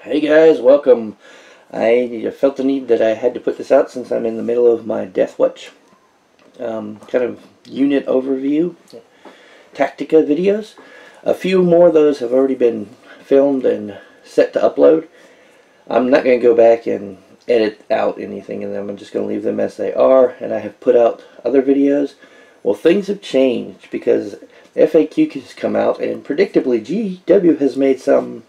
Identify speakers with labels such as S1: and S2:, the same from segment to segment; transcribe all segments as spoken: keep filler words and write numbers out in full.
S1: Hey guys, welcome. I felt the need that I had to put this out since I'm in the middle of my Deathwatch um, kind of unit overview Tactica videos. A few more of those have already been filmed and set to upload. I'm not going to go back and edit out anything in them. I'm just going to leave them as they are, and I have put out other videos. Well, things have changed because F A Q has come out, and predictably G W has made some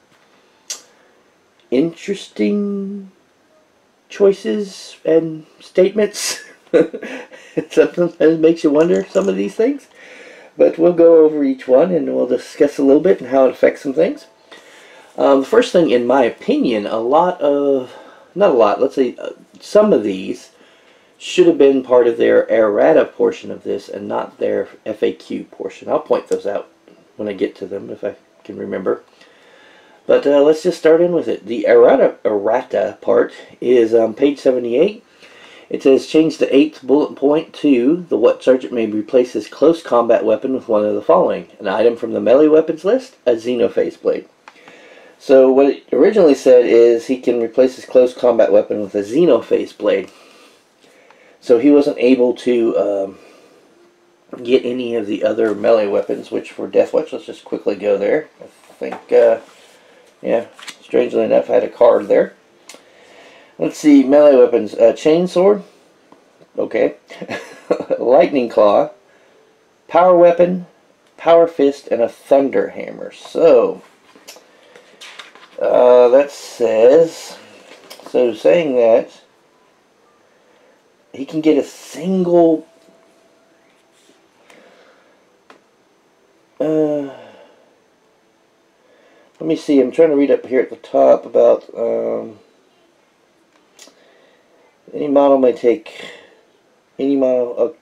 S1: interesting choices and statements. Sometimes makes you wonder some of these things, but we'll go over each one and we'll discuss a little bit and how it affects some things. Um, the first thing, in my opinion, a lot of, not a lot, let's say uh, some of these should have been part of their errata portion of this and not their F A Q portion. I'll point those out when I get to them if I can remember. But uh, let's just start in with it. The errata, errata part is um, page seventy-eight. It says, change the eighth bullet point to the what sergeant may replace his close combat weapon with one of the following. An item from the melee weapons list, a Xenophase blade. So what it originally said is he can replace his close combat weapon with a Xenophase blade. So he wasn't able to um, get any of the other melee weapons, which for Deathwatch, let's just quickly go there. I think... Uh, Yeah, strangely enough, I had a card there. Let's see, melee weapons. Uh, Chainsword. Okay. Lightning Claw. Power Weapon. Power Fist. And a Thunder Hammer. So, uh, that says... So, saying that, he can get a single... Uh... Let me see, I'm trying to read up here at the top about um, any model may take any model of,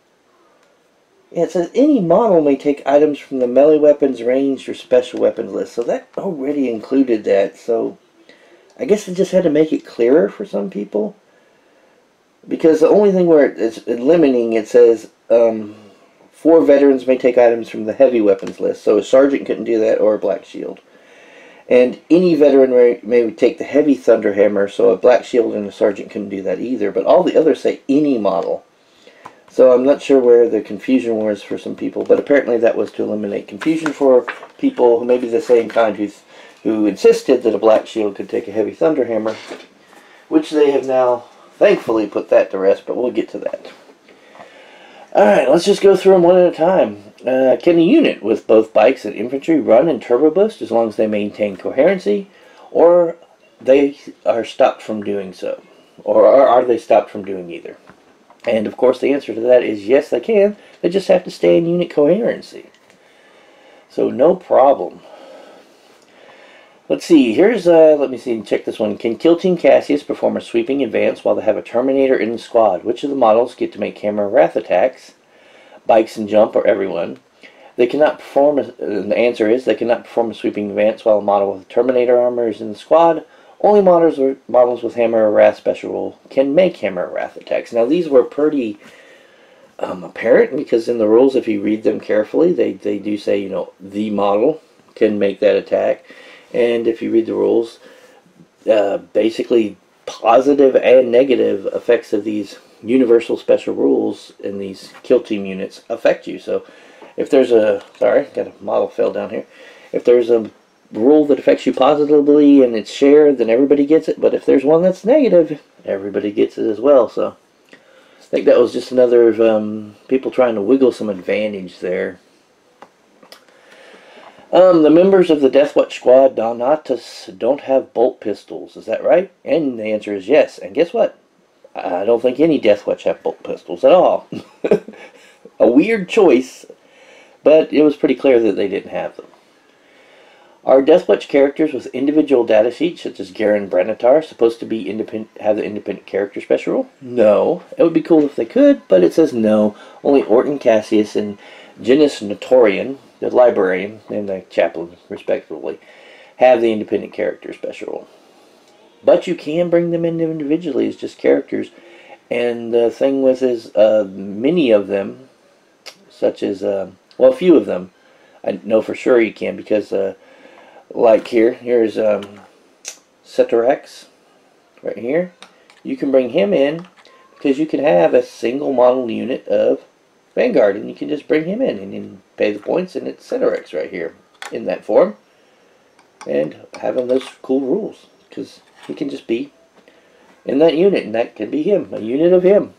S1: yeah, it says any model may take items from the melee weapons, ranged, or special weapons list. So that already included that. So I guess it just had to make it clearer for some people. Because the only thing where it's limiting, it says um, four veterans may take items from the heavy weapons list. So a sergeant couldn't do that, or a black shield. And any veteran may, may take the heavy thunder hammer, so a black shield and a sergeant couldn't do that either. But all the others say any model. So I'm not sure where the confusion was for some people, but apparently that was to eliminate confusion for people who may be the same kind who's, who insisted that a black shield could take a heavy thunder hammer, which they have now thankfully put that to rest, but we'll get to that. Alright, let's just go through them one at a time. Uh, can a unit with both bikes and infantry run in turbo boost as long as they maintain coherency, or they are stopped from doing so? Or are they stopped from doing either? And of course the answer to that is yes, they can. They just have to stay in unit coherency. So no problem. Let's see, here's, uh, let me see, check this one. Can Kill Team Cassius perform a sweeping advance while they have a Terminator in the squad? Which of the models get to make hammer wrath attacks? Bikes and jump, or everyone? They cannot perform, a, uh, the answer is, they cannot perform a sweeping advance while a model with Terminator armor is in the squad. Only models, or models with hammer wrath special can make hammer wrath attacks. Now these were pretty um, apparent, because in the rules, if you read them carefully, they, they do say, you know, the model can make that attack. And if you read the rules, uh, basically positive and negative effects of these universal special rules in these kill team units affect you. So if there's a, sorry, got a model fell down here. If there's a rule that affects you positively and it's shared, then everybody gets it. But if there's one that's negative, everybody gets it as well. So I think that was just another of um, people trying to wiggle some advantage there. Um, the members of the Deathwatch squad, Donatus, don't have bolt pistols. Is that right? And the answer is yes. And guess what? I don't think any Deathwatch have bolt pistols at all. A weird choice, but it was pretty clear that they didn't have them. Are Deathwatch characters with individual data sheets, such as Garen Branitar, supposed to be independent, have the independent character special rule? No. It would be cool if they could, but it says no. Only Orton Cassius and Genus Notorian, the librarian and the chaplain, respectively, have the independent character special rule. But you can bring them in individually as just characters. And the thing with is, uh, many of them, such as, uh, well, a few of them, I know for sure you can, because, uh, like here, here's um, Ceterex, right here. You can bring him in because you can have a single model unit of Vanguard, and you can just bring him in and then pay the points, and it's Ceterex right here in that form, and having those cool rules because he can just be in that unit, and that can be him, a unit of him.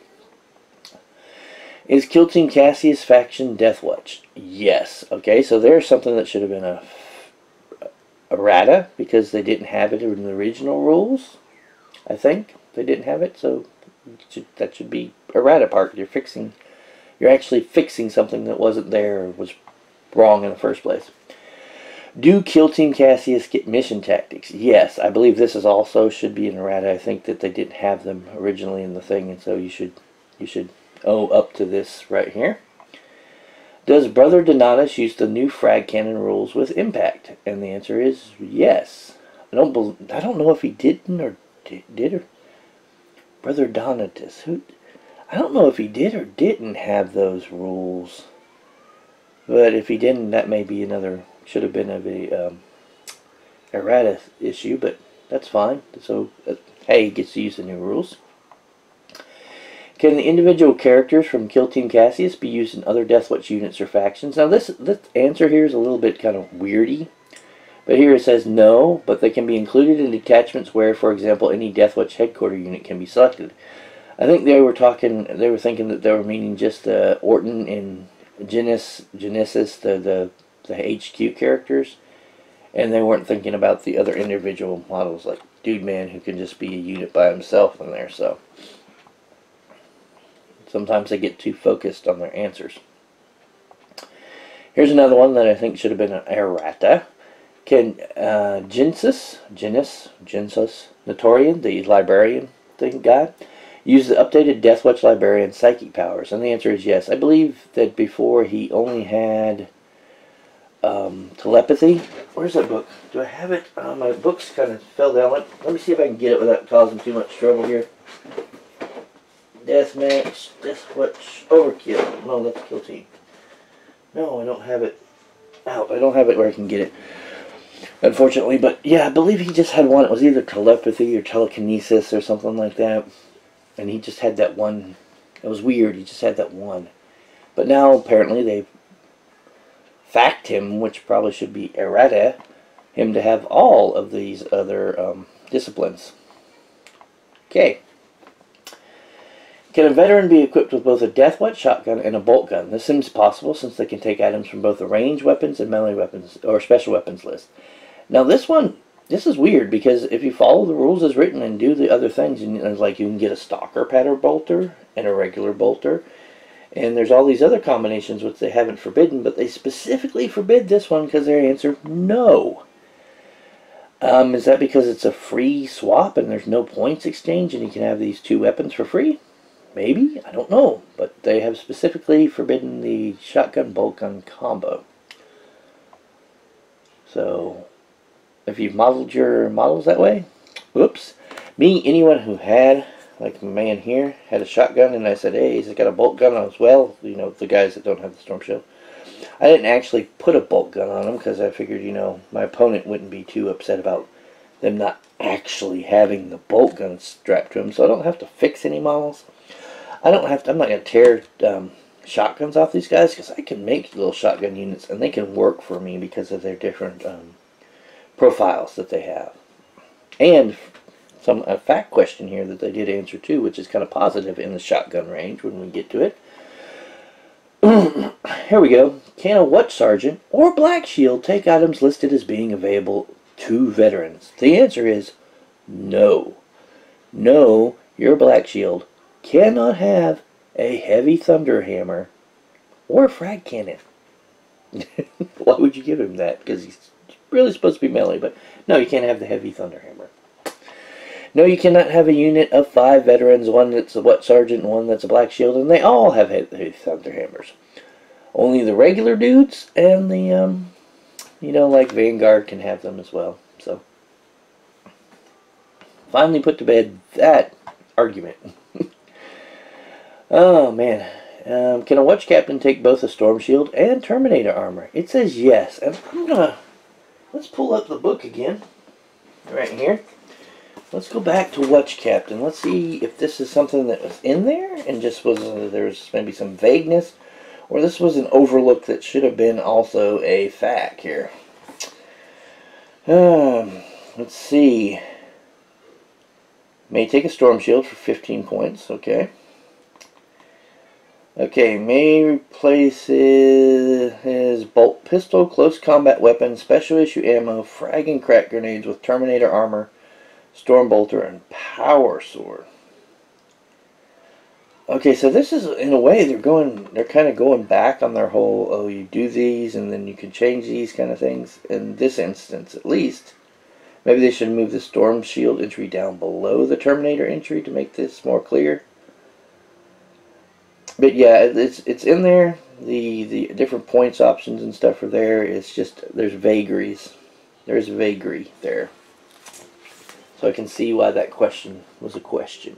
S1: Is Kill Team Cassius faction Deathwatch? Yes. Okay, so there's something that should have been a errata because they didn't have it in the original rules. I think they didn't have it, so that should be errata part. You're fixing, you're actually fixing something that wasn't there or was wrong in the first place. Do Kill Team Cassius get mission tactics? Yes, I believe this is also should be an errata. I think that they didn't have them originally in the thing, and so you should you should owe up to this right here. Does Brother Donatus use the new frag cannon rules with impact? And the answer is yes. I don't believe, I don't know if he didn't or did, did or Brother Donatus. Who? I don't know if he did or didn't have those rules. But if he didn't, that may be another. Should have been a um, errata issue, but that's fine. So, uh, hey, he gets to use the new rules. Can the individual characters from Kill Team Cassius be used in other Deathwatch units or factions? Now, this, this answer here is a little bit kind of weirdy. But here it says no, but they can be included in detachments where, for example, any Deathwatch headquarter unit can be selected. I think they were talking, they were thinking that they were meaning just uh, Orton and Genesis, Genesis the, the, the H Q characters. And they weren't thinking about the other individual models like Dude Man, who can just be a unit by himself in there. So sometimes they get too focused on their answers. Here's another one that I think should have been an errata. Can uh, Genesis, Genesis, Genesis, Notorian, the librarian thing guy, use the updated Deathwatch librarian psychic powers? And the answer is yes. I believe that before he only had um, telepathy. Where's that book? Do I have it? Uh, my books kind of fell down. Let, let me see if I can get it without causing too much trouble here. Deathmatch, Deathwatch, Overkill. No, that's Kill Team. No, I don't have it out. I don't have it where I can get it, unfortunately. But yeah, I believe he just had one. It was either telepathy or telekinesis or something like that. And he just had that one. It was weird. He just had that one. But now apparently they've fact him, which probably should be errata, him to have all of these other um, disciplines. Okay. Can a veteran be equipped with both a Deathwatch shotgun and a bolt gun? This seems possible since they can take items from both the range weapons and melee weapons or special weapons list. Now this one, this is weird because if you follow the rules as written and do the other things, and it's like you can get a stalker pattern bolter and a regular bolter, and there's all these other combinations which they haven't forbidden, but they specifically forbid this one because their answer no. Um, is that because it's a free swap and there's no points exchange and you can have these two weapons for free? Maybe, I don't know, but they have specifically forbidden the shotgun bolt gun combo. So, if you've modeled your models that way, whoops. Me, anyone who had, like the man here, had a shotgun and I said, hey, he's got a bolt gun as well, you know, the guys that don't have the Storm Shield. I didn't actually put a bolt gun on them because I figured, you know, my opponent wouldn't be too upset about them not actually having the bolt gun strapped to them, so I don't have to fix any models. I don't have to, I'm not going to tear um, shotguns off these guys because I can make little shotgun units and they can work for me because of their different um, profiles that they have. And some a fact question here that they did answer too, which is kind of positive in the shotgun range when we get to it. Here we go. Can a Watch Sergeant or Black Shield take items listed as being available to veterans? The answer is no. No, your Black Shield cannot have a heavy thunder hammer or a frag cannon. Why would you give him that? Because he's really supposed to be melee, but no, you can't have the heavy thunder hammer. No, you cannot have a unit of five veterans, one that's a Watch Sergeant and one that's a Black Shield, and they all have heavy thunder hammers. Only the regular dudes and the, um, you know, like Vanguard can have them as well. So, finally put to bed that argument. Oh, man. Um, can a Watch Captain take both a Storm Shield and Terminator armor? It says yes. And I'm going to... Let's pull up the book again. right here. Let's go back to Watch Captain. Let's see if this is something that was in there and just was, uh, there's maybe some vagueness, or this was an overlook that should have been also a fact here. Um, let's see. May take a Storm Shield for fifteen points. Okay. Okay, may replace his, his bolt pistol, close combat weapon, special issue ammo, frag and crack grenades with Terminator armor, Storm Bolter, and Power Sword. Okay, so this is, in a way, they're going, they're kind of going back on their whole, oh, you do these and then you can change these kind of things. In this instance, at least, maybe they should move the Storm Shield entry down below the Terminator entry to make this more clear. But yeah, it's it's in there. The the different points options and stuff are there. It's just there's vagaries. There's vagary there. So I can see why that question was a question.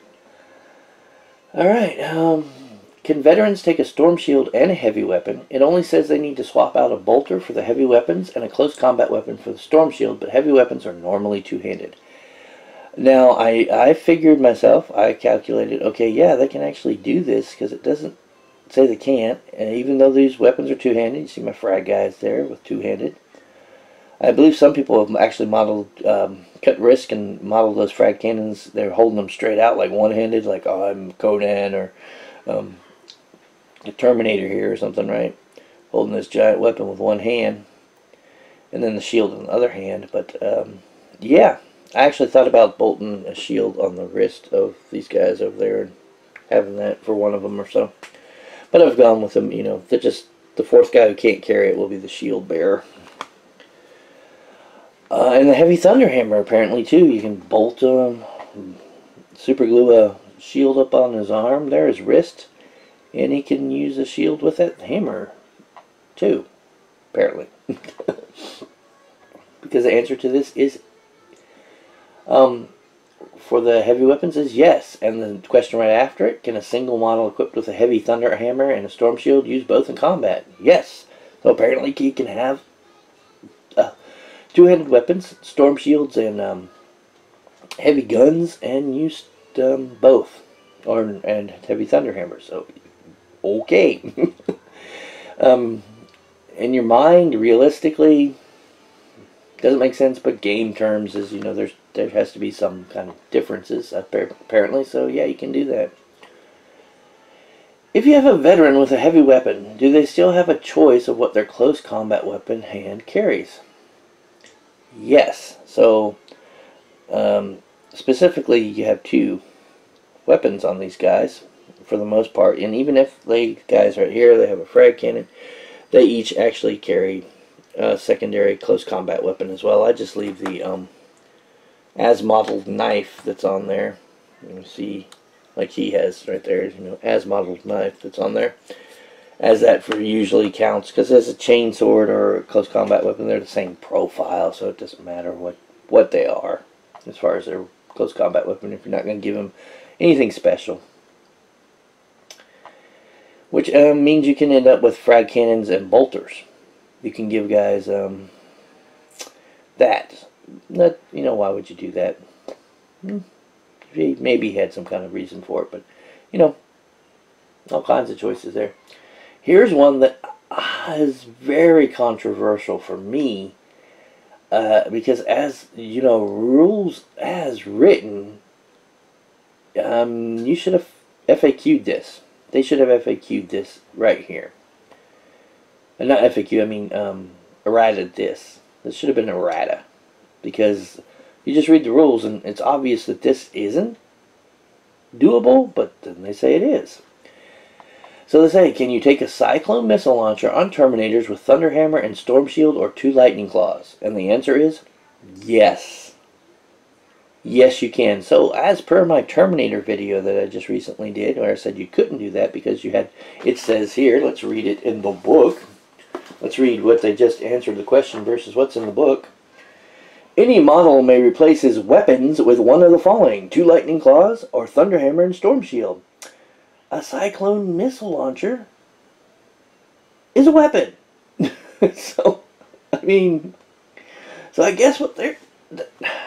S1: Alright, um, can veterans take a Storm Shield and a heavy weapon? It only says they need to swap out a bolter for the heavy weapons and a close combat weapon for the Storm Shield, but heavy weapons are normally two-handed. Now, I, I figured myself, I calculated, okay, yeah, they can actually do this because it doesn't say they can't. And even though these weapons are two-handed, you see my frag guys there with two-handed. I believe some people have actually modeled, um, cut risk and modeled those frag cannons. They're holding them straight out like one-handed, like, oh, I'm Conan or um, the Terminator here or something, right? Holding this giant weapon with one hand and then the shield in the other hand. But, um, yeah, I actually thought about bolting a shield on the wrist of these guys over there and having that for one of them or so. But I've gone with them, you know, they're just the fourth guy who can't carry it will be the shield bearer. Uh, and the Heavy Thunder Hammer, apparently, too. You can bolt um, super glue a shield up on his arm there, his wrist, and he can use a shield with that hammer, too, apparently. Because the answer to this is, um, for the heavy weapons is yes. And the question right after it, can a single model equipped with a Heavy Thunder Hammer and a Storm Shield use both in combat? Yes. So apparently he can have uh, two-handed weapons, Storm Shields, and um, heavy guns, and use um, both, or and Heavy Thunder Hammers. So, okay. um, in your mind, realistically, doesn't make sense, but game terms is, you know, there's there has to be some kind of differences apparently, so yeah, you can do that. If you have a veteran with a heavy weapon, do they still have a choice of what their close combat weapon hand carries? Yes. So, um, specifically, you have two weapons on these guys, for the most part, and even if the guys right here, they have a frag cannon, they each actually carry a secondary close combat weapon as well. I just leave the um, as modeled knife that's on there. You can see, like he has right there, you know, as modeled knife that's on there. As that for usually counts, because as a chain sword or a close combat weapon, they're the same profile, so it doesn't matter what what they are as far as their close combat weapon. If you're not going to give them anything special, which um, means you can end up with frag cannons and bolters. You can give guys um, that. Not, you know, why would you do that? Hmm. Maybe he had some kind of reason for it, but you know, all kinds of choices there. Here's one that is very controversial for me, uh, because as you know, rules as written, um, you should have F A Q'd this. They should have F A Q'd this right here. And not F A Q, I mean um, errata'd this. This should have been errata, because you just read the rules and it's obvious that this isn't doable, but then they say it is. So they say, can you take a Cyclone missile launcher on Terminators with Thunder Hammer and Storm Shield or two Lightning Claws? And the answer is yes. Yes, you can. So as per my Terminator video that I just recently did, where I said you couldn't do that because you had, it says here, let's read it in the book. Let's read what they just answered the question versus what's in the book. Any model may replace his weapons with one of the following: two Lightning Claws or Thunder Hammer and Storm Shield. A Cyclone missile launcher is a weapon. So, I mean, so I guess what they're,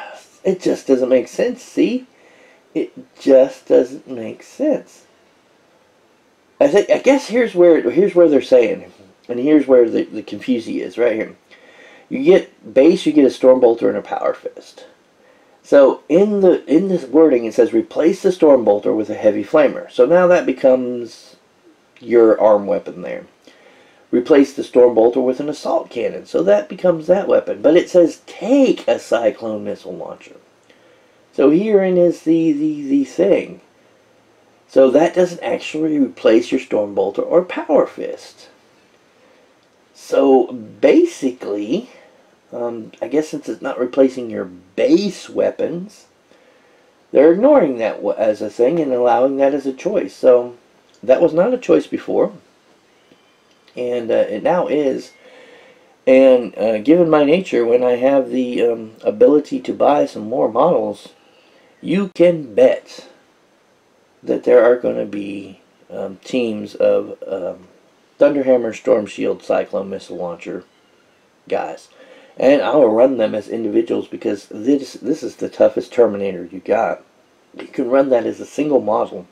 S1: It just doesn't make sense, see? It just doesn't make sense. I think I guess here's where here's where they're saying, and here's where the, the confusing is, right here. You get base, you get a Stormbolter and a Power Fist. So in the in this wording it says replace the Stormbolter with a Heavy Flamer. So now that becomes your arm weapon there. Replace the Stormbolter with an Assault Cannon. So that becomes that weapon. But it says take a Cyclone Missile Launcher. So herein is the, the, the thing. So that doesn't actually replace your Stormbolter or Power Fist. So basically, um, I guess since it's not replacing your base weapons, they're ignoring that as a thing and allowing that as a choice. So that was not a choice before. And uh, it now is. And uh, given my nature, when I have the um, ability to buy some more models, you can bet that there are going to be um, teams of um, Thunderhammer, Storm Shield, Cyclone Missile Launcher guys. And I will run them as individuals because this, this is the toughest Terminator you got. You can run that as a single model.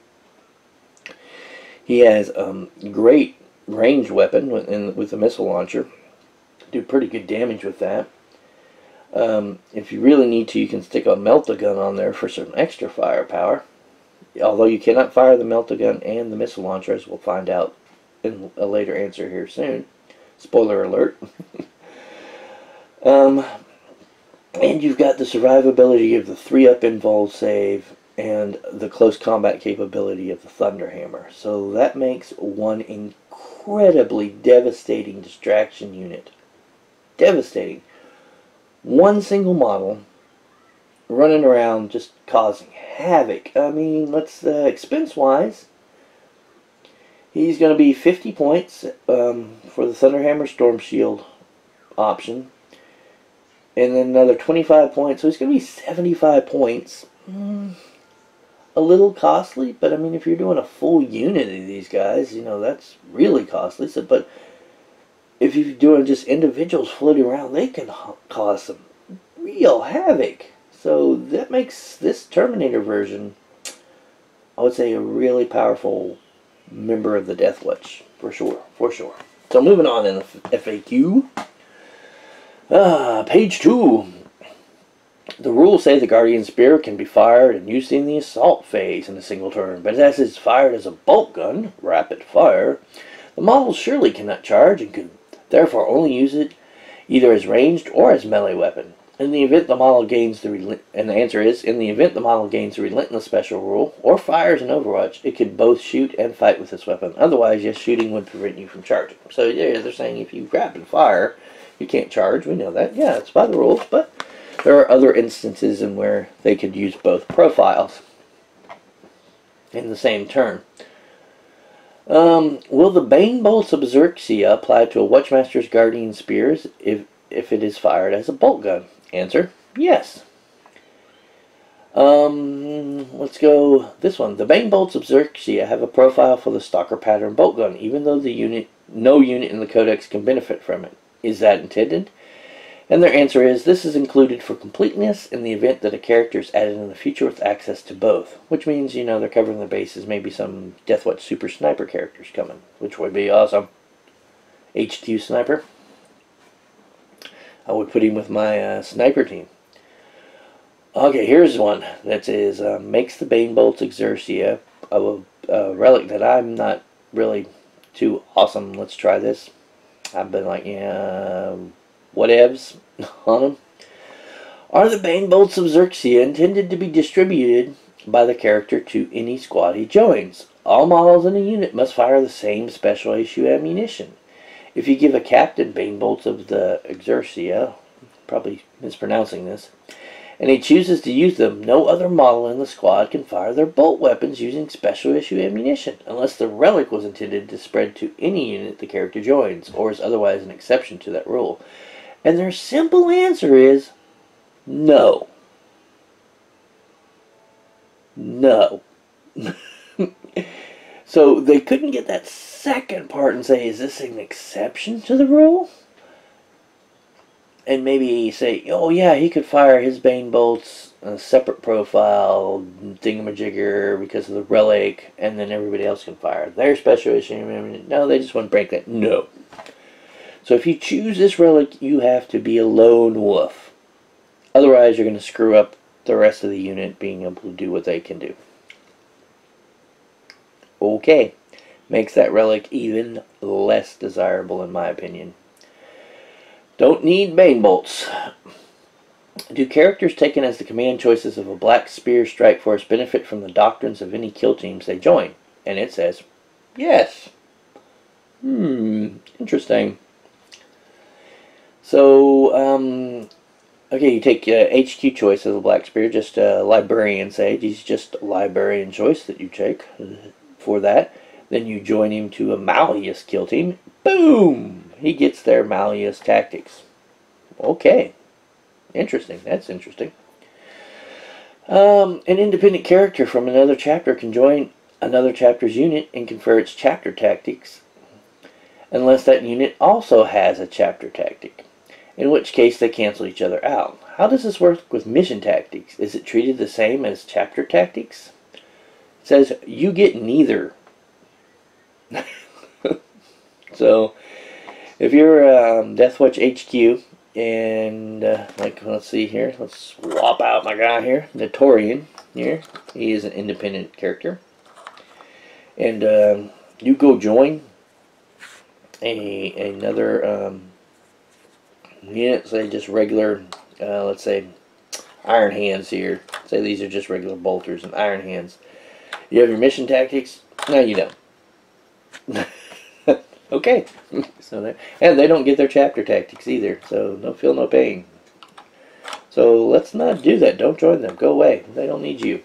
S1: He has um, great ranged weapon with, in, with the missile launcher. Do pretty good damage with that. Um, if you really need to, you can stick a Melt-A-Gun on there for some extra firepower. Although you cannot fire the Melt-A-Gun and the missile launcher, as we'll find out in a later answer here soon. Spoiler alert. um, and you've got the survivability of the three up invul save and the close combat capability of the Thunderhammer. So that makes one incredibly devastating distraction unit. Devastating. One single model running around just causing havoc. I mean, let's uh, expense-wise, he's going to be fifty points um, for the Thunderhammer Storm Shield option, and then another twenty-five points. So he's going to be seventy-five points. Mm, a little costly, but I mean, if you're doing a full unit of these guys, you know, that's really costly. So, but if you're doing just individuals floating around, they can cause some real havoc. So that makes this Terminator version, I would say, a really powerful member of the Death Watch, for sure, for sure. So moving on in the F A Q. Ah, page two. The rules say the Guardian Spear can be fired and used in the assault phase in a single turn, but as it's fired as a bolt gun, rapid fire, the model surely cannot charge and could therefore only use it either as ranged or as melee weapon. In the event the model gains the rel and the answer is in the event the model gains the relentless special rule or fires in Overwatch, it can both shoot and fight with this weapon. Otherwise, yes, shooting would prevent you from charging. So yeah, they're saying if you rapid fire, you can't charge. We know that. Yeah, it's by the rules, but there are other instances in where they could use both profiles in the same turn. Um, will the Bane Bolts of Xerxia apply to a Watchmaster's Guardian Spears if, if it is fired as a bolt gun? Answer, yes. Um, let's go this one. The Bane Bolts of Xerxia have a profile for the Stalker Pattern bolt gun, even though the unit, no unit in the Codex can benefit from it. Is that intended? And their answer is, this is included for completeness in the event that a character is added in the future with access to both. Which means, you know, they're covering the bases, maybe some Deathwatch Super Sniper characters coming, which would be awesome. H Q Sniper. I would put him with my uh, sniper team. Okay, here's one that is, uh, makes the Bane Bolts Xerxia a, a relic that I'm not really too awesome. Let's try this. I've been like, yeah... whatevs on them. Are the Bane Bolts of Xerxia intended to be distributed by the character to any squad he joins? All models in a unit must fire the same special issue ammunition. If you give a captain Bane Bolts of the Xerxia, probably mispronouncing this, and he chooses to use them, no other model in the squad can fire their bolt weapons using special issue ammunition, unless the relic was intended to spread to any unit the character joins, or is otherwise an exception to that rule. And their simple answer is no. No. So they couldn't get that second part and say, is this an exception to the rule? and maybe say, oh yeah, he could fire his Bane bolts a separate profile thingamajigger because of the relic, and then everybody else can fire their special issue. No, they just want to break that. No. So if you choose this relic, you have to be a lone wolf. Otherwise, you're going to screw up the rest of the unit being able to do what they can do. Okay. Makes that relic even less desirable, in my opinion. Don't need Bane bolts. Do characters taken as the command choices of a Black Spear Strike Force benefit from the doctrines of any kill teams they join? And it says, yes. Hmm, interesting. So, um, okay, you take uh, H Q choice as a Black Spear, just a librarian, say. He's just a librarian choice that you take for that. Then you join him to a Malleus kill team. Boom! He gets their Malleus tactics. Okay. Interesting. That's interesting. Um, an independent character from another chapter can join another chapter's unit and confer its chapter tactics, unless that unit also has a chapter tactic, in which case they cancel each other out. How does this work with mission tactics? Is it treated the same as chapter tactics? It says you get neither. So, if you're um, Deathwatch H Q, and uh, like, let's see here, let's swap out my guy here, Notorian here. He is an independent character, and um, you go join a another um, unit, say just regular, uh, let's say Iron Hands here. Say these are just regular bolters and Iron Hands. You have your mission tactics? No, you don't. Okay. So they, and they don't get their chapter tactics either, so no feel no pain. So let's not do that. Don't join them. Go away. They don't need you.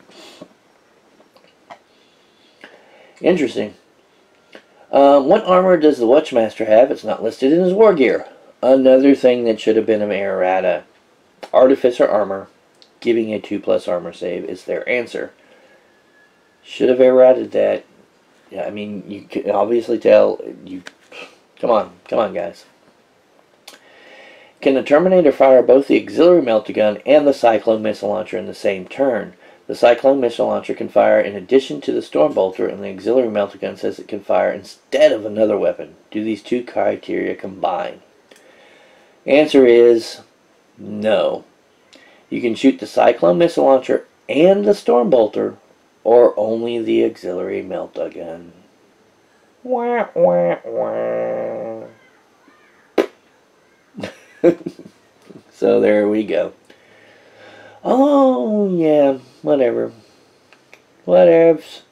S1: Interesting. Um, what armor does the Watchmaster have? It's not listed in his war gear. Another thing that should have been an errata. Artificer armor, giving a two plus armor save is their answer. Should have errated that. Yeah, I mean, you can obviously tell. You, come on, come on, guys. Can the Terminator fire both the auxiliary melta gun and the Cyclone missile launcher in the same turn? The Cyclone missile launcher can fire in addition to the Stormbolter, and the auxiliary melta gun says it can fire instead of another weapon. Do these two criteria combine? Answer is no. You can shoot the Cyclone missile launcher and the Stormbolter, or only the auxiliary melta gun. Wah, wah, wah. So there we go. Oh, yeah, whatever. Whatevs.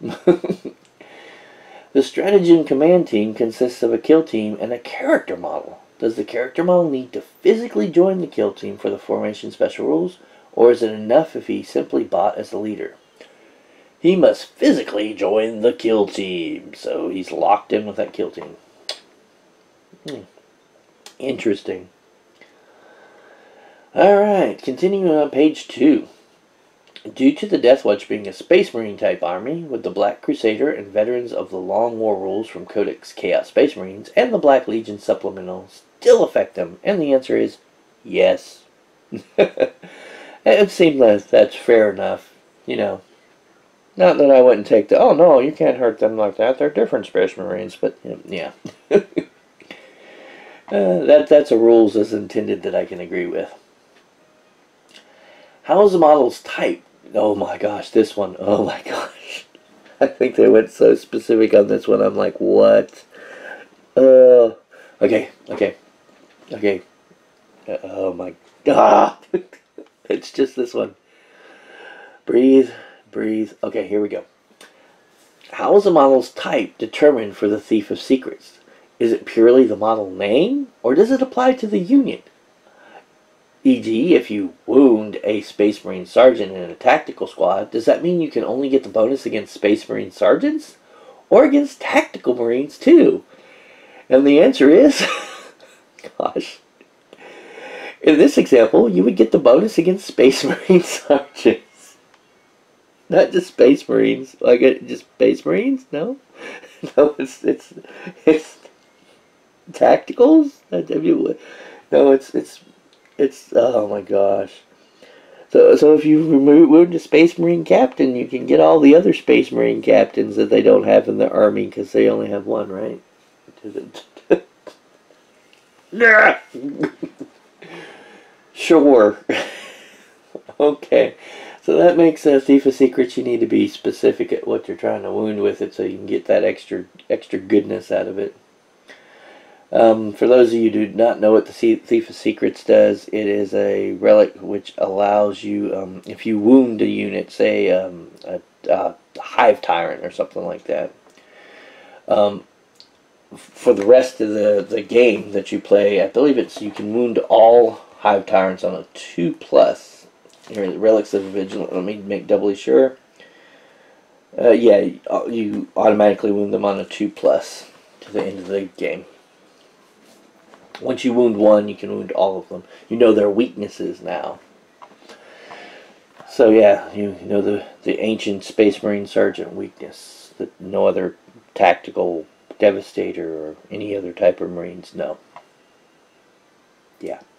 S1: The Stratagem Command Team consists of a kill team and a character model. Does the character model need to physically join the kill team for the formation special rules, or is it enough if he simply bought as the leader? He must physically join the kill team, so he's locked in with that kill team. Hmm. Interesting. Alright, continuing on page two. Due to the Deathwatch being a Space Marine type army, would the Black Crusader and veterans of the Long War rules from Codex Chaos Space Marines and the Black Legion supplemental still affect them? And the answer is yes. It seems like that's fair enough, you know. Not that I wouldn't take the, oh no, you can't hurt them like that, they're different Space Marines, but yeah. uh, that, that's a rules as intended that I can agree with. How is the model's type? Oh my gosh, this one, oh my gosh. I think they went so specific on this one, I'm like, what? Uh, okay, okay, okay. Uh, oh my god. It's just this one. Breathe. Breathe. Okay, here we go. How is a model's type determined for the Thief of Secrets? Is it purely the model name, or does it apply to the unit? for example, if you wound a Space Marine Sergeant in a tactical squad, does that mean you can only get the bonus against Space Marine Sergeants? Or against Tactical Marines too? And the answer is, gosh, in this example, you would get the bonus against Space Marine Sergeants. Not just Space Marines, like it, just Space Marines? No, no, it's it's it's tacticals. No, it's it's It's, oh my gosh. So, so if you remove wound a Space Marine captain, you can get all the other Space Marine captains that they don't have in the army because they only have one, right? Sure. Okay. So that makes uh, Thief of Secrets. You need to be specific at what you're trying to wound with it, so you can get that extra extra goodness out of it. Um, for those of you who do not know what the Thief of Secrets does, it is a relic which allows you, um, if you wound a unit, say um, a, a Hive Tyrant or something like that, um, for the rest of the, the game that you play, I believe it's you can wound all Hive Tyrants on a two plus. Here, Relics of Vigilant. Let me make doubly sure. Uh, yeah, you automatically wound them on a two plus to the end of the game. Once you wound one, you can wound all of them. You know their weaknesses now. So yeah, you know the the ancient Space Marine Sergeant weakness that no other tactical Devastator or any other type of Marines know. Yeah.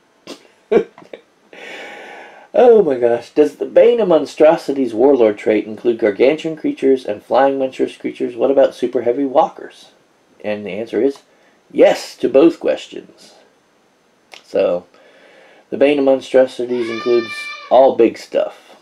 S1: Oh my gosh. Does the Bane of Monstrosity's Warlord trait include gargantuan creatures and flying monstrous creatures? What about super heavy walkers? And the answer is yes to both questions. So, the Bane of Monstrosities includes all big stuff.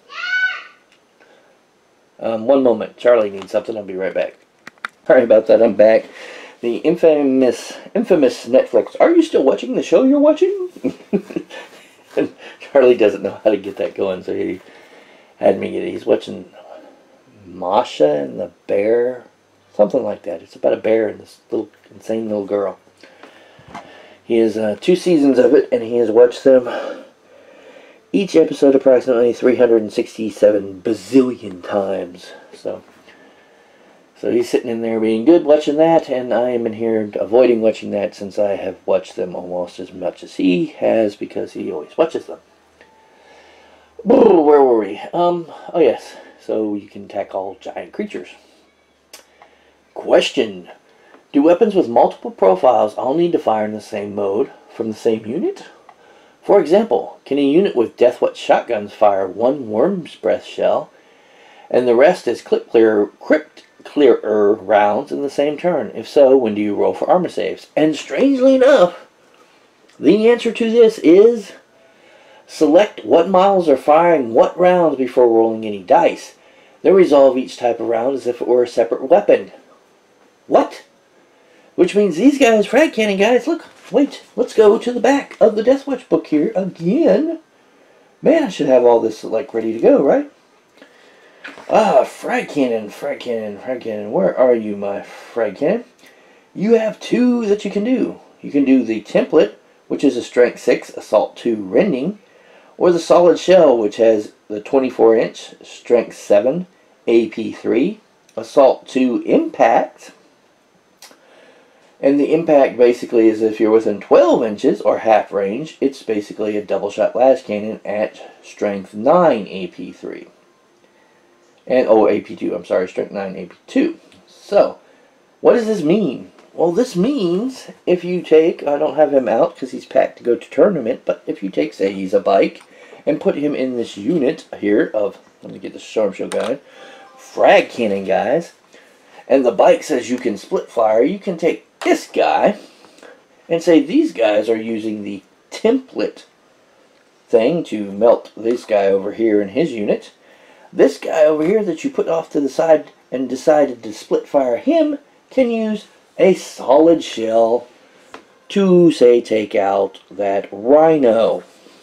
S1: Um, one moment. Charlie needs something. I'll be right back. Sorry about that. I'm back. The infamous, infamous Netflix. Are you still watching the show you're watching? Charlie doesn't know how to get that going, so he had me get it. He's watching Masha and the Bear, something like that. It's about a bear and this little insane little girl. He has uh, two seasons of it, and he has watched them each episode approximately three hundred sixty-seven bazillion times. So, so he's sitting in there being good watching that, and I am in here avoiding watching that since I have watched them almost as much as he has because he always watches them. Where were we? Um, oh yes, so you can tackle giant creatures. Question: do weapons with multiple profiles all need to fire in the same mode from the same unit? For example, can a unit with Deathwatch shotguns fire one Worm's Breath shell and the rest is clip clear, crypt clearer rounds in the same turn? If so, when do you roll for armor saves? And strangely enough, the answer to this is select what models are firing what rounds before rolling any dice. Then resolve each type of round as if it were a separate weapon. What? Which means these guys, frag cannon guys, look, wait, let's go to the back of the Deathwatch book here again. Man, I should have all this like ready to go, right? Ah, frag cannon, frag cannon, frag cannon. Where are you, my frag cannon? You have two that you can do. You can do the template, which is a strength six, assault two, rending, or the solid shell, which has the twenty-four inch, strength seven, A P three, assault two, impact. And the impact basically is if you're within twelve inches or half range, it's basically a double shot las cannon at strength nine A P three. And, oh, A P two, I'm sorry, strength nine A P two. So, what does this mean? Well, this means if you take, I don't have him out because he's packed to go to tournament, but if you take, say, he's a bike, and put him in this unit here of, let me get the storm shield guy, frag cannon guys, and the bike says you can split fire, you can take this guy and say these guys are using the template thing to melt this guy over here in his unit. This guy over here that you put off to the side and decided to split fire him can use a solid shell to, say, take out that rhino.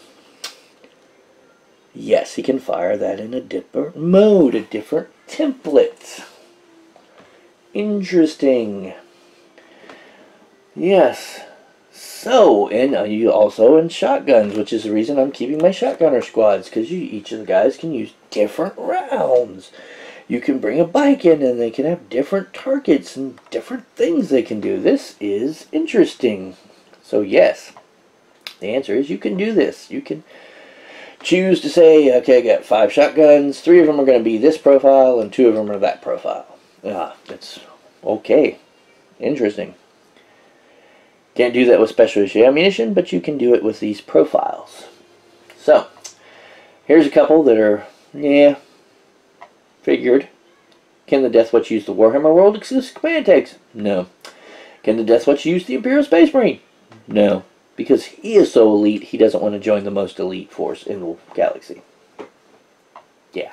S1: Yes, he can fire that in a different mode, a different template. Interesting. Yes. So, and uh, you also in shotguns, which is the reason I'm keeping my shotgunner squads, because you each of the guys can use different rounds. You can bring a bike in and they can have different targets and different things they can do. This is interesting. So yes, the answer is you can do this. You can choose to say, okay, I got five shotguns, three of them are going to be this profile and two of them are that profile. Ah, it's okay. Interesting. Can't do that with special issue ammunition, but you can do it with these profiles. So, here's a couple that are, yeah, figured. Can the Deathwatch use the Warhammer World exclusive command tanks? No. Can the Deathwatch use the Imperial Space Marine? No. Because he is so elite, he doesn't want to join the most elite force in the galaxy. Yeah.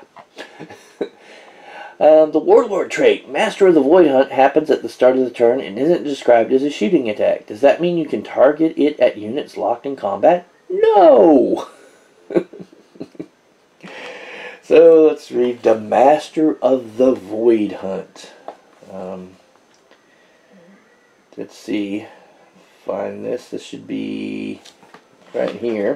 S1: um, the Warlord trait, Master of the Void Hunt, happens at the start of the turn and isn't described as a shooting attack. Does that mean you can target it at units locked in combat? No! So let's read the Master of the Void Hunt. Um, let's see. Find this. This should be right here.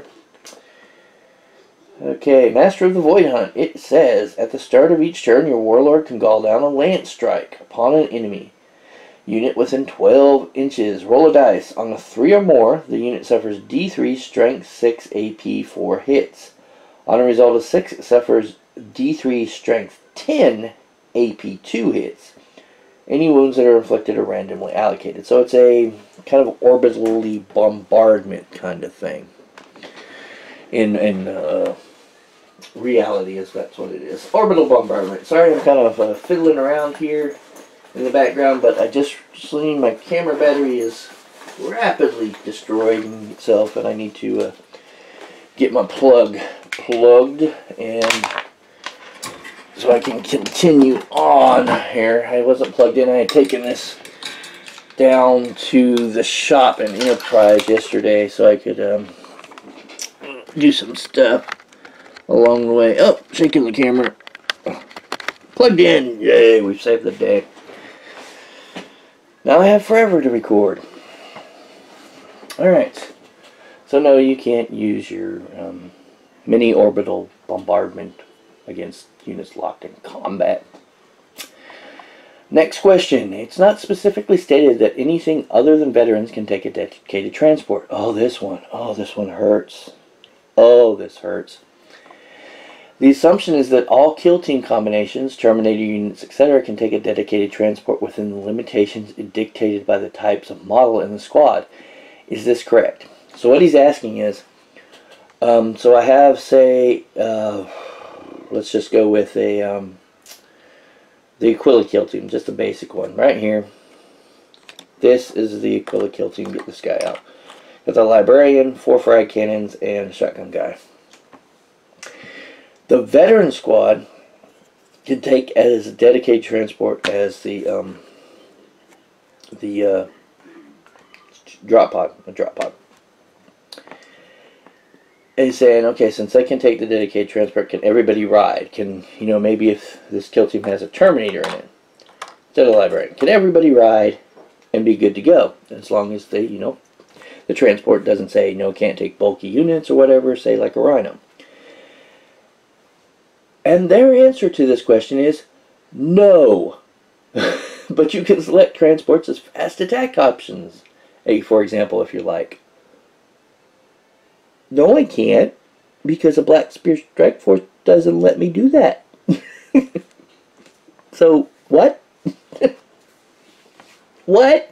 S1: Okay, Master of the Void Hunt. It says, at the start of each turn, your Warlord can call down a Lance Strike upon an enemy unit within twelve inches. Roll a dice. On a three or more, the unit suffers D three Strength six A P for hits. On a result of six, it suffers D three Strength ten A P two hits. Any wounds that are inflicted are randomly allocated. So it's a kind of orbitally bombardment kind of thing. In in uh, reality, is that's what it is. Orbital bombardment. Sorry, I'm kind of uh, fiddling around here in the background, but I just seen my camera battery is rapidly destroying itself, and I need to uh, get my plug plugged and so I can continue on here. I wasn't plugged in. I had taken this down to the shop in Enterprise yesterday so I could um, do some stuff along the way. Oh, shaking the camera. Plugged in. Yay, we've saved the day. Now I have forever to record. Alright. So no, you can't use your um, mini orbital bombardment against units locked in combat. Next question. It's not specifically stated that anything other than veterans can take a dedicated transport. Oh, this one. Oh, this one hurts. Oh, this hurts. The assumption is that all kill team combinations, Terminator units, et cetera can take a dedicated transport within the limitations dictated by the types of model in the squad. Is this correct? So what he's asking is, um, so I have, say, uh, let's just go with a um, the Aquila kill team, just a basic one right here. This is the Aquila kill team. Get this guy out. Got the librarian, four frag cannons, and a shotgun guy. The veteran squad can take as a dedicated transport as the um, the uh, drop pod, a drop pod. And he's saying, okay, since they can take the dedicated transport, can everybody ride? Can, you know, maybe if this kill team has a Terminator in it, instead of a librarian, can everybody ride and be good to go? As long as they, you know, the transport doesn't say, no, can't take bulky units or whatever, say like a Rhino. And their answer to this question is no. But you can select transports as fast attack options. Hey, for example, if you're like, no, I can't, because a Black Spear Strike Force doesn't let me do that. So, what? What?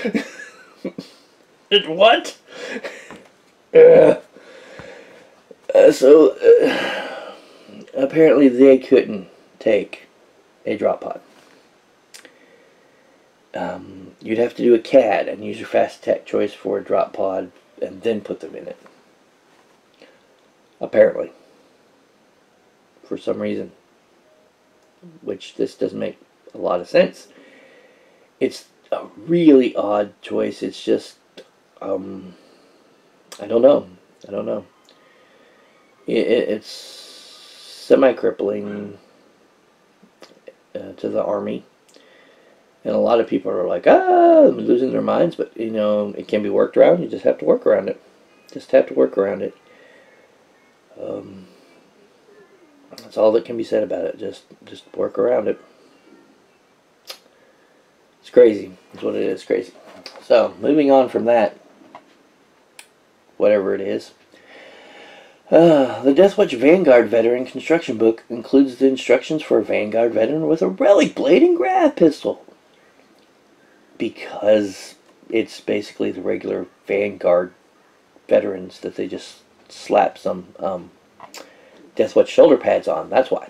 S1: What? Uh, uh, so, uh, apparently they couldn't take a drop pod. Um, you'd have to do a C A D and use your fast attack choice for a drop pod and then put them in it. Apparently. For some reason. Which this doesn't make a lot of sense. It's a really odd choice. It's just, um, I don't know. I don't know. It, it, it's semi-crippling uh, to the Army. And a lot of people are like, ah, losing their minds. But, you know, it can be worked around. You just have to work around it. Just have to work around it. Um, that's all that can be said about it. Just, just work around it. It's crazy. That's what it is. Crazy. So, moving on from that, whatever it is. Uh, the Deathwatch Vanguard Veteran Construction Book includes the instructions for a Vanguard Veteran with a Relic Blade and Grav Pistol. Because it's basically the regular Vanguard veterans that they just slap some um, Deathwatch shoulder pads on. That's why.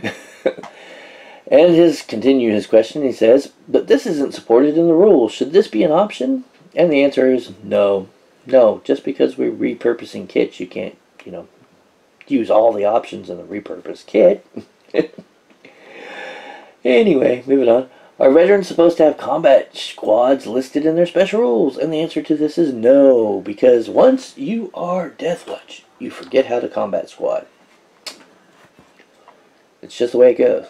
S1: And his continue his question. He says, "But this isn't supported in the rules. Should this be an option?" And the answer is no, no. Just because we're repurposing kits, you can't, you know, use all the options in the repurposed kit. Anyway, moving on. Are veterans supposed to have combat squads listed in their special rules? And the answer to this is no, because once you are Deathwatch, you forget how to combat squad. It's just the way it goes.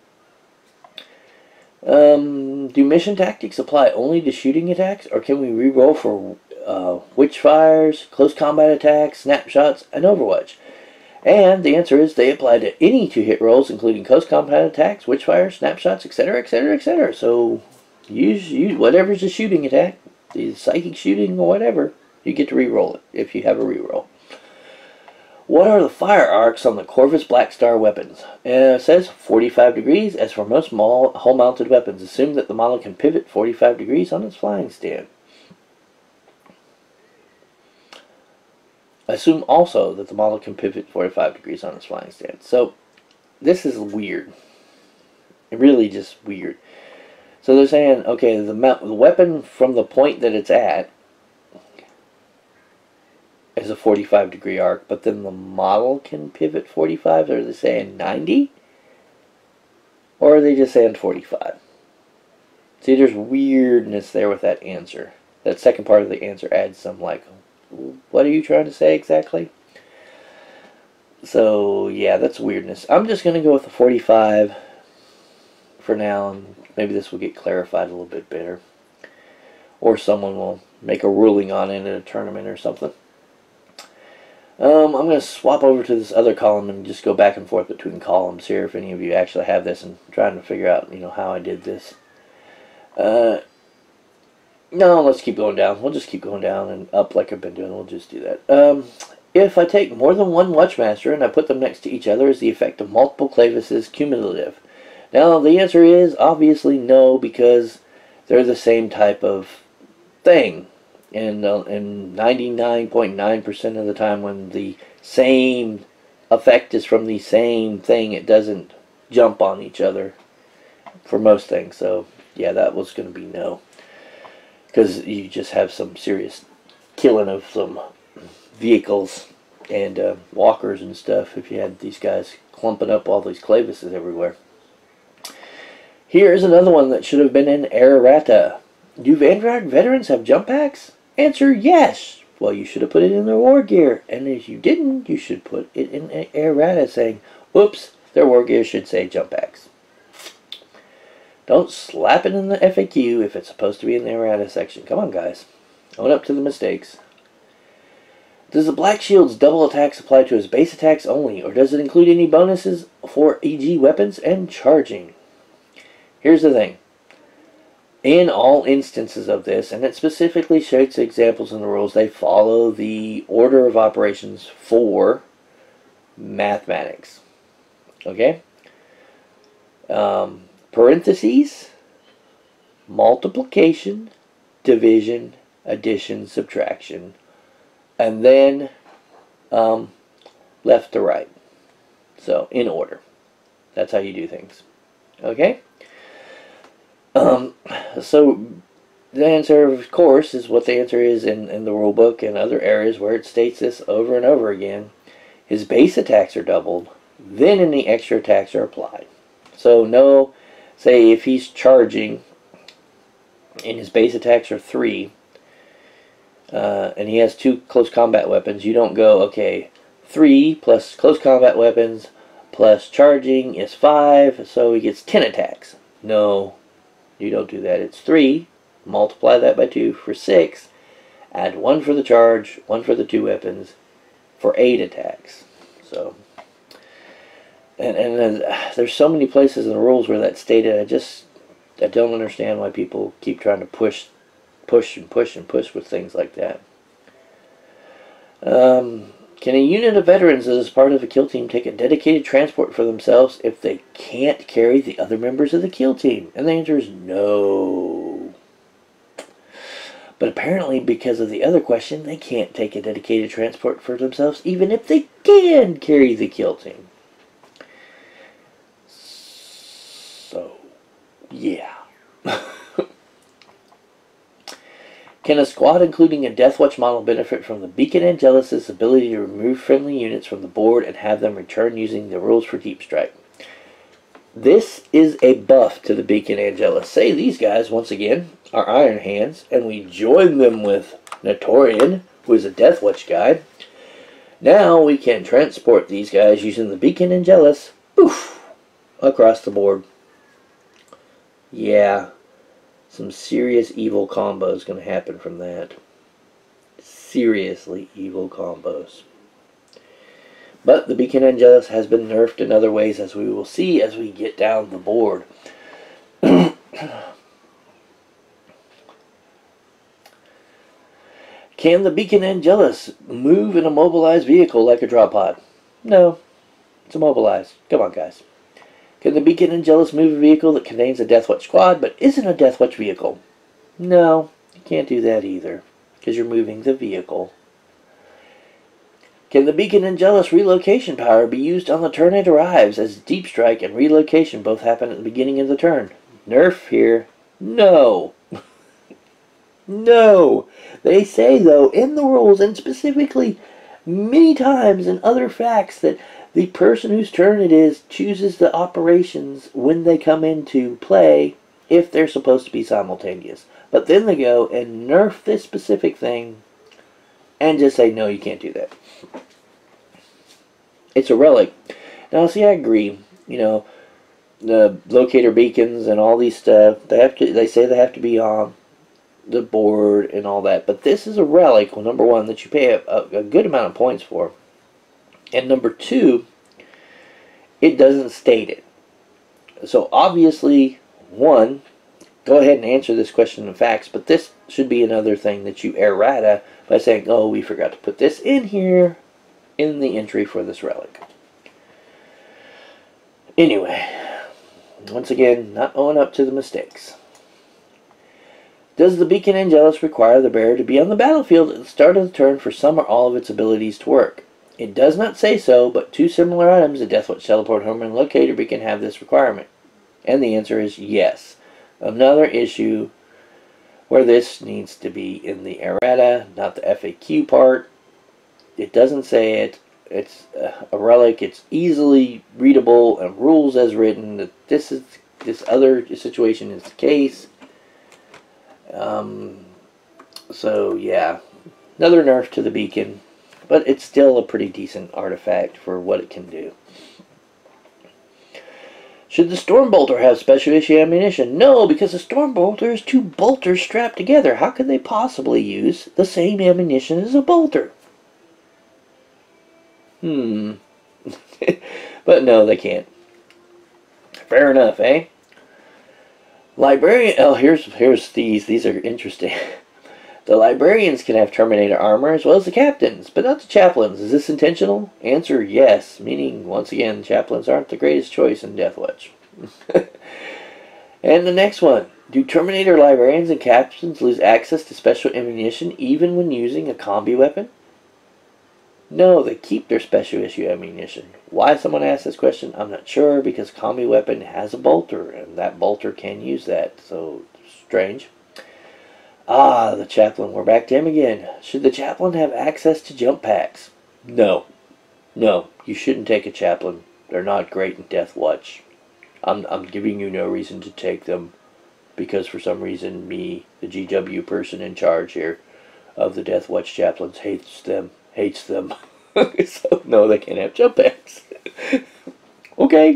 S1: Um, do mission tactics apply only to shooting attacks, or can we reroll for uh, witch fires, close combat attacks, snapshots, and Overwatch? And the answer is they apply to any two-hit rolls, including close combat attacks, witch fires, snapshots, et cetera, et cetera, et cetera. So use use whatever's a shooting attack, the psychic shooting or whatever, you get to reroll it if you have a reroll. What are the fire arcs on the Corvus Blackstar weapons? Uh, it says forty-five degrees. As for most hull-mounted weapons, assume that the model can pivot forty-five degrees on its flying stand. Assume also that the model can pivot forty-five degrees on its flying stand. So, this is weird. Really just weird. So they're saying, okay, the, the weapon from the point that it's at is a forty-five degree arc, but then the model can pivot forty-five? Are they saying ninety? Or are they just saying forty-five? See, there's weirdness there with that answer. That second part of the answer adds some, like, what are you trying to say exactly? So, yeah, that's weirdness. I'm just going to go with the forty-five for now, and maybe this will get clarified a little bit better. Or someone will make a ruling on it in a tournament or something. Um, I'm going to swap over to this other column and just go back and forth between columns here if any of you actually have this and trying to figure out, you know, how I did this. Uh, no, let's keep going down. We'll just keep going down and up like I've been doing. We'll just do that. Um, if I take more than one Watchmaster and I put them next to each other, is the effect of multiple Clavises cumulative? Now, the answer is obviously no, because they're the same type of thing. And uh, and ninety-nine point nine percent of the time when the same effect is from the same thing, it doesn't jump on each other for most things. So, yeah, that was going to be no. Because you just have some serious killing of some vehicles and uh, walkers and stuff if you had these guys clumping up all these Clavises everywhere. Here's another one that should have been in errata. Do Vanguard veterans have jump packs? Answer, yes. Well, you should have put it in their war gear. And if you didn't, you should put it in errata saying, oops, their war gear should say jump packs. Don't slap it in the F A Q if it's supposed to be in the errata section. Come on, guys. Own up to the mistakes. Does the Black Shield's double attacks apply to his base attacks only, or does it include any bonuses for E G weapons and charging? Here's the thing. In all instances of this, and it specifically shows examples in the rules, they follow the order of operations for mathematics. Okay? Um, parentheses, multiplication, division, addition, subtraction, and then um, left to right. So, in order. That's how you do things. Okay? Um, so, the answer, of course, is what the answer is in, in the rule book and other areas where it states this over and over again. His base attacks are doubled, then any extra attacks are applied. So, no, say if he's charging and his base attacks are three, uh, and he has two close combat weapons, you don't go, okay, three plus close combat weapons plus charging is five, so he gets ten attacks. No. You don't do that. It's three. Multiply that by two for six. Add one for the charge, one for the two weapons, for eight attacks. So, and and uh, there's so many places in the rules where that's stated. I just I don't understand why people keep trying to push, push and push and push with things like that. Um, can a unit of veterans as part of a kill team take a dedicated transport for themselves if they can't carry the other members of the kill team? And the answer is no. But apparently, because of the other question, they can't take a dedicated transport for themselves, even if they can carry the kill team. So, yeah. Can a squad including a Deathwatch model benefit from the Beacon Angelus' ability to remove friendly units from the board and have them return using the rules for Deep Strike? This is a buff to the Beacon Angelus. Say these guys, once again, are Iron Hands, and we join them with Notorian, who is a Deathwatch guy. Now we can transport these guys using the Beacon Angelus, poof, across the board. Yeah. Some serious evil combos going to happen from that. Seriously evil combos. But the Beacon Angelus has been nerfed in other ways, as we will see as we get down the board. Can the Beacon Angelus move in a mobilized vehicle like a drop pod? No. It's immobilized. Come on, guys. Can the Beacon Angelus move a vehicle that contains a Deathwatch squad but isn't a Deathwatch vehicle? No, you can't do that either, because you're moving the vehicle. Can the Beacon Angelus relocation power be used on the turn it arrives, as Deep Strike and relocation both happen at the beginning of the turn? Nerf here. No. No. They say, though, in the rules, and specifically many times in other facts, that the person whose turn it is chooses the operations when they come into play if they're supposed to be simultaneous. But then they go and nerf this specific thing and just say, no, you can't do that. It's a relic. Now, see, I agree. You know, the locator beacons and all these stuff, they have to. They say they have to be on the board and all that. But this is a relic, well, number one, that you pay a, a, a good amount of points for. And number two, it doesn't state it. So obviously, one, go ahead and answer this question in facts, but this should be another thing that you errata by saying, oh, we forgot to put this in here in the entry for this relic. Anyway, once again, not owing up to the mistakes. Does the Beacon Angelus require the bearer to be on the battlefield at the start of the turn for some or all of its abilities to work? It does not say so, but two similar items, the Deathwatch Teleport Homer and Locator Beacon, have this requirement. And the answer is yes. Another issue where this needs to be in the errata, not the F A Q part. It doesn't say it. It's a relic. It's easily readable and rules as written that this is this other situation is the case. Um, so yeah, another nerf to the beacon. But it's still a pretty decent artifact for what it can do. Should the Storm Bolter have special issue ammunition? No, because the Storm Bolter is two bolters strapped together. How could they possibly use the same ammunition as a bolter? Hmm. But no, they can't. Fair enough, eh? Librarian. Oh, here's here's these. These are interesting. The librarians can have Terminator armor as well as the captains, but not the chaplains. Is this intentional? Answer, yes. Meaning, once again, chaplains aren't the greatest choice in Deathwatch. And the next one. Do Terminator librarians and captains lose access to special ammunition even when using a combi weapon? No, they keep their special issue ammunition. Why someone asked this question, I'm not sure, because combi weapon has a bolter, and that bolter can use that. So, strange. Ah, the chaplain. We're back to him again. Should the chaplain have access to jump packs? No. No, you shouldn't take a chaplain. They're not great in Deathwatch. I'm, I'm giving you no reason to take them, because for some reason me, the G W person in charge here of the Deathwatch chaplains, hates them. Hates them. So, no, they can't have jump packs. Okay.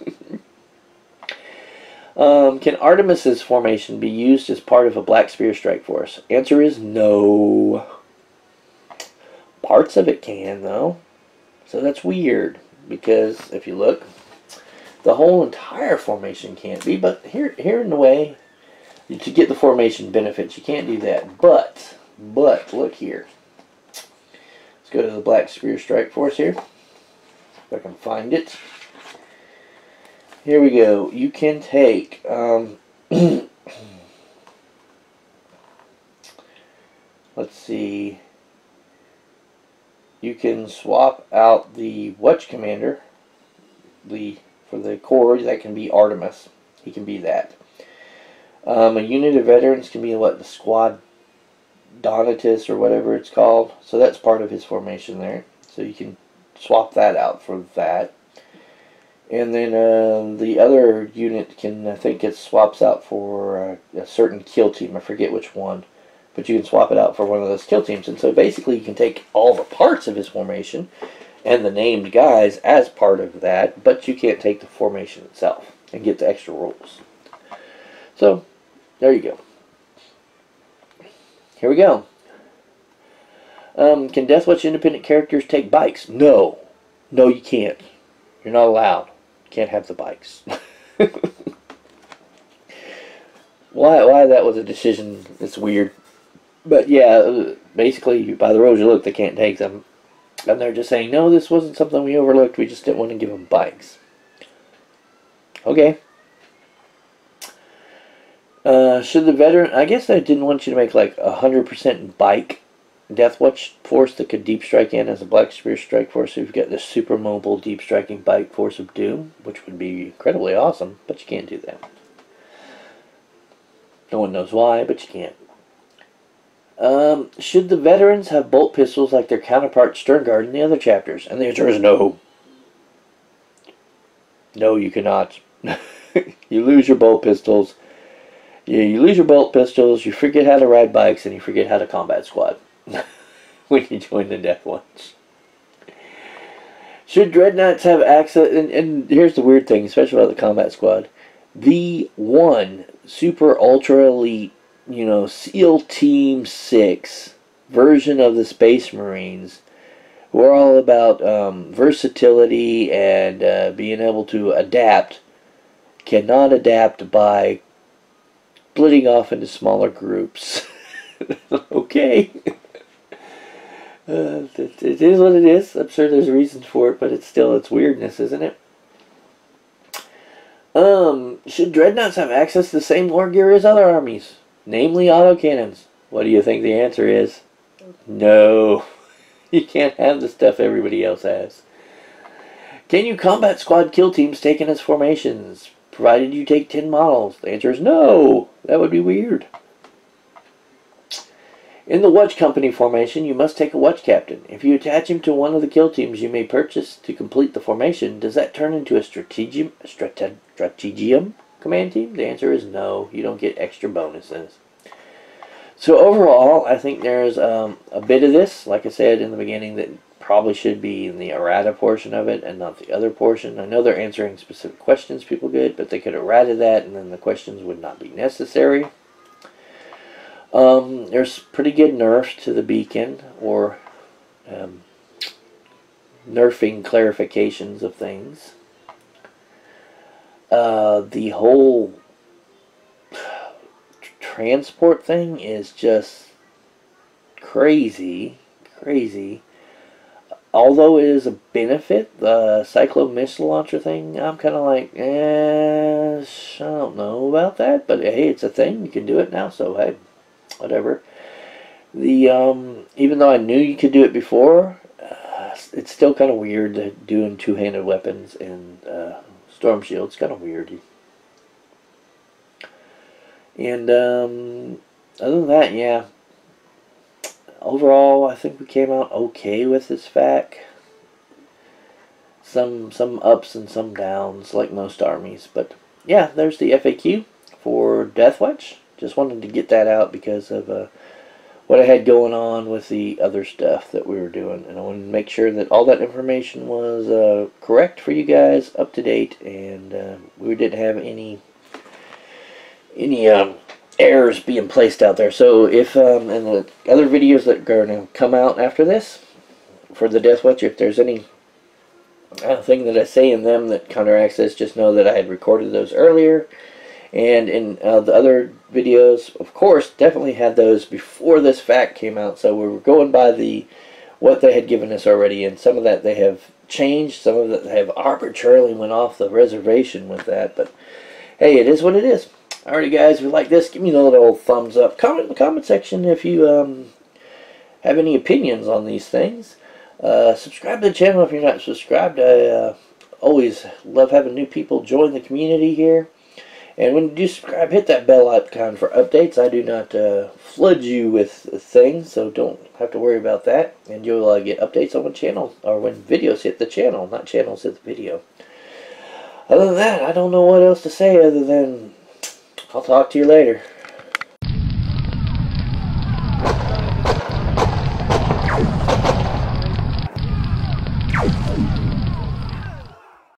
S1: Um, can Artemis's formation be used as part of a Black Spear Strike Force? Answer is no. Parts of it can, though. So that's weird, because if you look, the whole entire formation can't be, but here, here in the way, to get the formation benefits, you can't do that. But, but, look here. Let's go to the Black Spear Strike Force here, if I can find it. Here we go. You can take, um, let's see, you can swap out the Watch Commander, the for the Corps. That can be Artemis. He can be that. Um, a unit of veterans can be what, the Squad Donatus or whatever it's called. So that's part of his formation there. So you can swap that out for that. And then uh, the other unit can, I think it swaps out for uh, a certain kill team. I forget which one. But you can swap it out for one of those kill teams. And so basically you can take all the parts of his formation and the named guys as part of that, but you can't take the formation itself and get the extra rules. So, there you go. Here we go. Um, can Deathwatch independent characters take bikes? No. No, you can't. You're not allowed. You can't have the bikes. why, why that was a decision, it's weird. But yeah, basically, by the roads you look, they can't take them. And they're just saying, no, this wasn't something we overlooked. We just didn't want to give them bikes. Okay. Uh, should the veteran... I guess I didn't want you to make like a one hundred percent bike Deathwatch force that could deep strike in as a Black Spear strike force. So you've got this super mobile deep striking bike force of doom, which would be incredibly awesome. But you can't do that. No one knows why, but you can't. Um, should the veterans have bolt pistols like their counterpart Sternguard in the other chapters? And the answer is no. No, you cannot. You lose your bolt pistols. You, you lose your bolt pistols, you forget how to ride bikes, and you forget how to combat squad when you join the Deathwatch. Should Dreadnoughts have access... And, and here's the weird thing, especially about the combat squad. The one super ultra elite, you know, SEAL Team six version of the Space Marines, who are all about um, versatility and uh, being able to adapt, cannot adapt by splitting off into smaller groups. Okay. Uh, it, it is what it is. I'm sure there's reasons for it, but it's still, it's weirdness, isn't it? Um, should Dreadnoughts have access to the same lore gear as other armies? Namely autocannons. What do you think the answer is? No. You can't have the stuff everybody else has. Can you combat squad kill teams taken as formations, provided you take ten models? The answer is no. That would be weird. In the Watch Company formation, you must take a Watch Captain. If you attach him to one of the kill teams you may purchase to complete the formation, does that turn into a strategium, strate, strategium command team? The answer is no. You don't get extra bonuses. So overall, I think there's um, a bit of this, like I said in the beginning, that probably should be in the errata portion of it and not the other portion. I know they're answering specific questions people get, but they could errata that and then the questions would not be necessary. Um, there's pretty good nerfs to the beacon, or um, nerfing clarifications of things. Uh, the whole transport thing is just crazy, crazy. Although it is a benefit, the Cyclone missile launcher thing, I'm kind of like, eh, I don't know about that, but hey, it's a thing, you can do it now, so hey, whatever. The, um, even though I knew you could do it before, uh, it's still kind of weird that doing two-handed weapons and uh, storm shield. It's kind of weird. And um, other than that, yeah. Overall, I think we came out okay with this F A Q. Some some ups and some downs, like most armies. But yeah, there's the F A Q for Deathwatch. Just wanted to get that out because of uh, what I had going on with the other stuff that we were doing. And I wanted to make sure that all that information was uh, correct for you guys, up to date, and uh, we didn't have any any um, errors being placed out there. So if um, in the other videos that are going to come out after this for the Deathwatch, if there's any uh, thing that I say in them that counteracts this, just know that I had recorded those earlier. And in uh, the other videos, of course, definitely had those before this F A Q came out. So we were going by the what they had given us already, and some of that they have changed, some of that they have arbitrarily went off the reservation with that. But hey, it is what it is. Alrighty, guys, if you like this, give me a little thumbs up. Comment in the comment section if you um, have any opinions on these things. Uh, subscribe to the channel if you're not subscribed. I uh, always love having new people join the community here. And when you do subscribe, hit that bell icon for updates. I do not uh, flood you with things, so don't have to worry about that. And you'll uh, get updates on the channel, or when videos hit the channel, not channels hit the video. Other than that, I don't know what else to say other than I'll talk to you later.